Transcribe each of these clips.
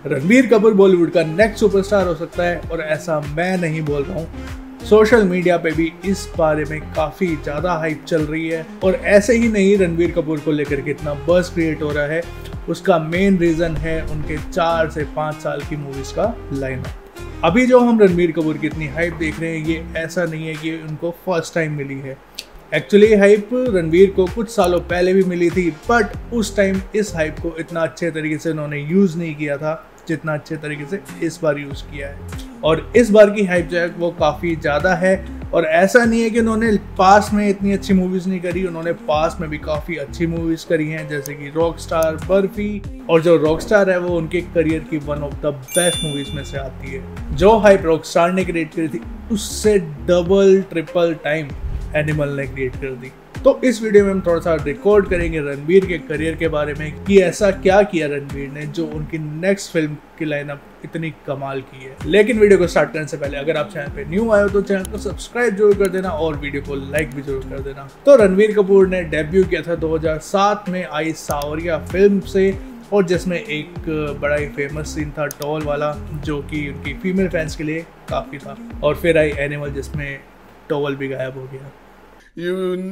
रणबीर कपूर बॉलीवुड का next superstar हो सकता है, और ऐसा मैं नहीं बोल रहा हूँ। सोशल मीडिया पे भी इस बारे में काफ़ी ज़्यादा हाइप चल रही है, और ऐसे ही नहीं रणबीर कपूर को लेकर के इतना बज़ क्रिएट हो रहा है, उसका मेन रीज़न है उनके 4 से 5 साल की मूवीज़ का लाइनअप। अभी जो हम रणबीर कपूर की इतनी हाइप देख रहे हैं, ये ऐसा नहीं है कि उनको फर्स्ट टाइम मिली है। एक्चुअली हाइप रणबीर को कुछ सालों पहले भी मिली थी, बट उस टाइम इस हाइप को इतना अच्छे तरीके से उन्होंने यूज़ नहीं किया था जितना अच्छे तरीके से इस बार यूज़ किया है। और इस बार की हाइप जो है वो काफ़ी ज़्यादा है, और ऐसा नहीं है कि उन्होंने पास में इतनी अच्छी मूवीज़ नहीं करी, उन्होंने पास में भी काफ़ी अच्छी मूवीज़ करी हैं, जैसे कि रॉकस्टार, बर्फी। और जो रॉकस्टार है वो उनके करियर की one of the best movies में से आती है। जो हाइप रॉकस्टार ने क्रिएट करी थी उससे डबल ट्रिपल टाइम एनिमल ने क्रिएट कर दी। तो इस वीडियो में हम थोड़ा सा रिकॉर्ड करेंगे रणबीर के करियर के बारे में कि ऐसा क्या किया रणबीर ने जो उनकी नेक्स्ट फिल्म की लाइनअप इतनी कमाल की है। लेकिन वीडियो को स्टार्ट करने से पहले अगर आप चैनल पे न्यू आए हो तो चैनल को सब्सक्राइब जरूर कर देना और वीडियो को लाइक भी जरूर कर देना। तो रणबीर कपूर ने डेब्यू किया था 2007 में आई सावरिया फिल्म से, और जिसमें एक बड़ा ही फेमस सीन था टॉल वाला, जो कि उनकी फीमेल फैंस के लिए काफ़ी था। और फिर आई एनिमल जिसमें टॉवल भी गायब हो गया। You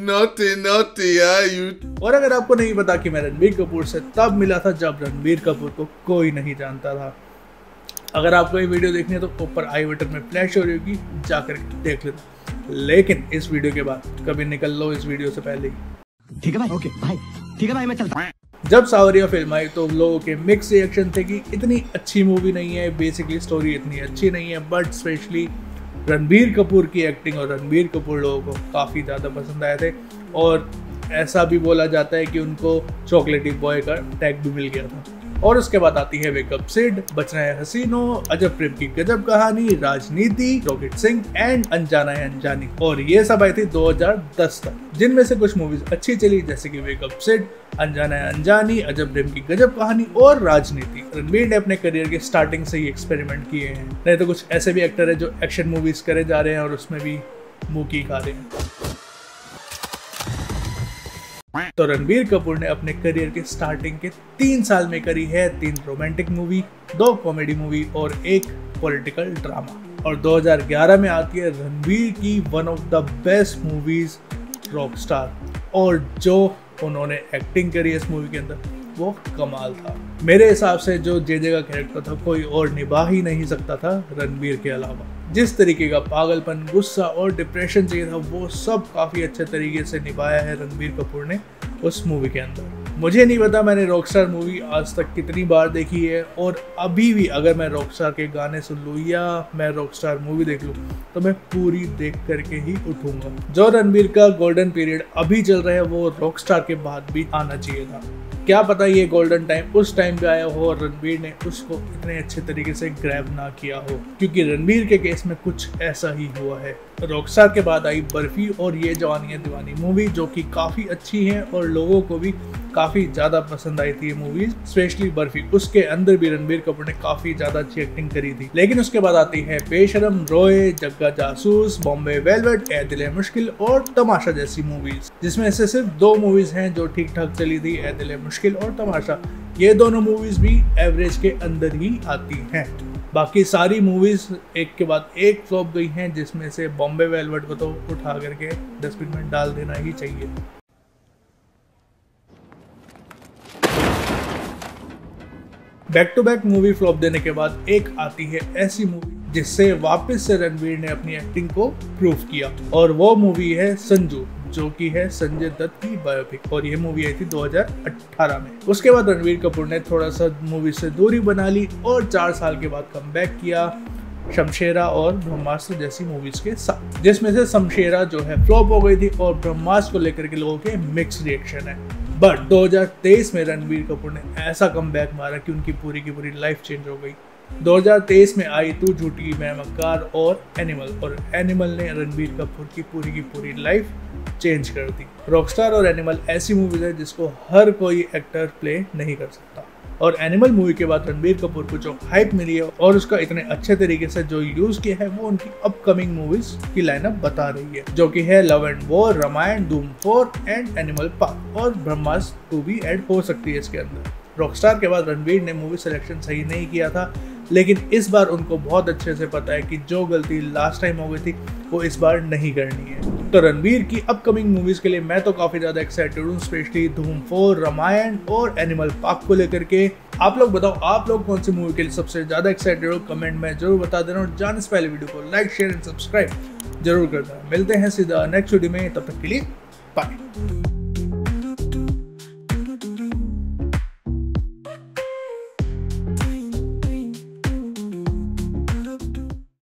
naughty, you. और अगर आपको नहीं पता कि मैं रणबीर कपूर से तब मिला था जब रणबीर कपूर को कोई नहीं जानता था। अगर आपको ये वीडियो देखनी है तो ऊपर आई बटन में फ्लैश हो रही होगी, जाकर देख लेना। लेकिन इस वीडियो के बाद कभी निकल लो इस वीडियो से पहले ही। ठीक है भाई, ओके भाई, ठीक है भाई, मैं चलता। जब सावरिया फिल्म आई तो लोगों के मिक्स रिएक्शन थे कि इतनी अच्छी मूवी नहीं है, बेसिकली स्टोरी इतनी अच्छी नहीं है, बट स्पेशली रणबीर कपूर की एक्टिंग और रणबीर कपूर लोगों को काफ़ी ज़्यादा पसंद आए थे। और ऐसा भी बोला जाता है कि उनको चॉकलेटी बॉय का टैग भी मिल गया था। और उसके बाद आती है वेकअप सिड, बचना है हसीनों, अजब प्रेम की गजब कहानी, राजनीति, रॉकेट सिंह एंड अनजाना है अनजानी। और ये सब आई थी 2010 तक, जिनमें से कुछ मूवीज अच्छी चली जैसे कि वेकअप सिड, अनजाना है अनजानी, अजब प्रेम की गजब कहानी और राजनीति। रणबीर ने अपने करियर के स्टार्टिंग से ही एक्सपेरिमेंट किए हैं, नहीं तो कुछ ऐसे भी एक्टर है जो एक्शन मूवीज करे जा रहे हैं और उसमें भी मुंह की खा रहे हैं। तो रणबीर कपूर ने अपने करियर के स्टार्टिंग के 3 साल में करी है 3 रोमांटिक मूवी, 2 कॉमेडी मूवी और 1 पॉलिटिकल ड्रामा। और 2011 में आती है रणबीर की one of the best movies Rockstar, और जो उन्होंने एक्टिंग करी इस मूवी के अंदर वो कमाल था। मेरे हिसाब से जो जे का कैरेक्टर था कोई और निभा ही नहीं सकता था रणबीर के अलावा। जिस तरीके का पागलपन, गुस्सा और डिप्रेशन चाहिए था वो सब काफ़ी अच्छे तरीके से निभाया है रणबीर कपूर ने उस मूवी के अंदर। मुझे नहीं पता मैंने रॉकस्टार मूवी आज तक कितनी बार देखी है, और अभी भी अगर मैं रॉकस्टार के गाने सुन लूँ या मैं रॉकस्टार मूवी देख लूँ तो मैं पूरी देख करके ही उठूंगा। जो रणबीर का गोल्डन पीरियड अभी चल रहा है वो रॉकस्टार के बाद भी आना चाहिए था। क्या पता ये गोल्डन टाइम उस टाइम पे आया हो और रणबीर ने उसको इतने अच्छे तरीके से ग्रैब ना किया हो, क्योंकि रणबीर के केस में कुछ ऐसा ही हुआ है। रॉकस्टार के बाद आई बर्फी और ये जवानी है दीवानी मूवी, जो कि काफ़ी अच्छी है और लोगों को भी काफ़ी ज़्यादा पसंद आई थी ये मूवी, स्पेशली बर्फी। उसके अंदर भी रणबीर कपूर ने काफ़ी ज़्यादा अच्छी एक्टिंग करी थी। लेकिन उसके बाद आती है बेशरम, रोए, जग्गा जासूस, बॉम्बे वेलवेट, ए दिल है मुश्किल और तमाशा जैसी मूवीज, जिसमें से सिर्फ 2 मूवीज हैं जो ठीक ठाक चली थी, ए दिल है मुश्किल और तमाशा। ये दोनों मूवीज भी एवरेज के अंदर ही आती हैं। बाकी सारी मूवीज एक के बाद एक फ्लॉप गई हैं, जिसमें से बॉम्बे वेलवेट को तो उठा करके डस्टबिन में डाल देना ही चाहिए। Back to back movie flop देने के बाद एक आती है ऐसी मूवी जिससे वापस से रणबीर ने अपनी एक्टिंग को प्रूव किया, और वो मूवी है संजू, जो कि है संजय दत्त की बायोपिक। और ये मूवी आई थी 2018 में। उसके बाद रणबीर कपूर ने थोड़ा सा मूवी से दूरी बना ली और 4 साल के बाद कमबैक किया शमशेरा और ब्रह्मास्त्र जैसी मूवीज के साथ, जिसमें से शमशेरा जो है फ्लॉप हो गई थी और ब्रह्मास्त्र को लेकर के लोगों के मिक्स रिएक्शन है। बट 2023 में रणबीर कपूर ने ऐसा कमबैक मारा कि उनकी पूरी की पूरी लाइफ चेंज हो गई। 2023 में आई तू झूठी मैं मक्कार और एनिमल ने रणबीर कपूर की पूरी लाइफ चेंज कर दी। रॉकस्टार और एनिमल ऐसी मूवीज है जिसको हर कोई एक्टर प्ले नहीं कर सकता, और एनिमल मूवी के बाद रणबीर कपूर को जो हाइप मिली है और उसका इतने अच्छे तरीके से जो यूज किया है वो उनकी अपकमिंग मूवीज की लाइनअप बता रही है, जो कि है लव एंड वॉर, रामायण, धूम 4 एंड एनिमल पार्क, और ब्रह्मास्त्र 2 भी ऐड हो सकती है इसके अंदर। रॉकस्टार के बाद रणवीर ने मूवी सिलेक्शन सही नहीं किया था, लेकिन इस बार उनको बहुत अच्छे से पता है कि जो गलती लास्ट टाइम हो गई थी वो इस बार नहीं करनी है। तो रणवीर की अपकमिंग मूवीज के लिए मैं तो काफी ज्यादा एक्साइटेड हूँ, स्पेशली धूम 4, रामायण और एनिमल पार्क को लेकर के। आप लोग बताओ, आप लोग कौन सी मूवी के लिए सबसे ज्यादा एक्साइटेड हो, कमेंट में जरूर बता देना। और जाने से पहले वीडियो को लाइक, शेयर एंड सब्सक्राइब जरूर कर देना। मिलते हैं सीधा नेक्स्ट वीडियो में, तब तक के लिए बाय।